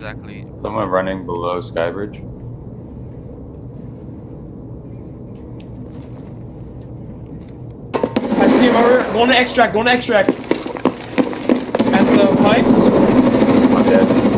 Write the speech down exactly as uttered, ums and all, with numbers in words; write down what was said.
exactly. Someone running below Skybridge. I see him over. Going to extract. Going to extract. At the pipes. I'm dead.